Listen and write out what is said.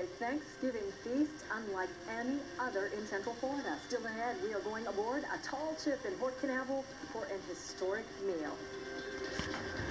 Thanksgiving feast unlike any other in Central Florida. Still ahead, we are going aboard a tall ship in Port Canaveral for an historic meal.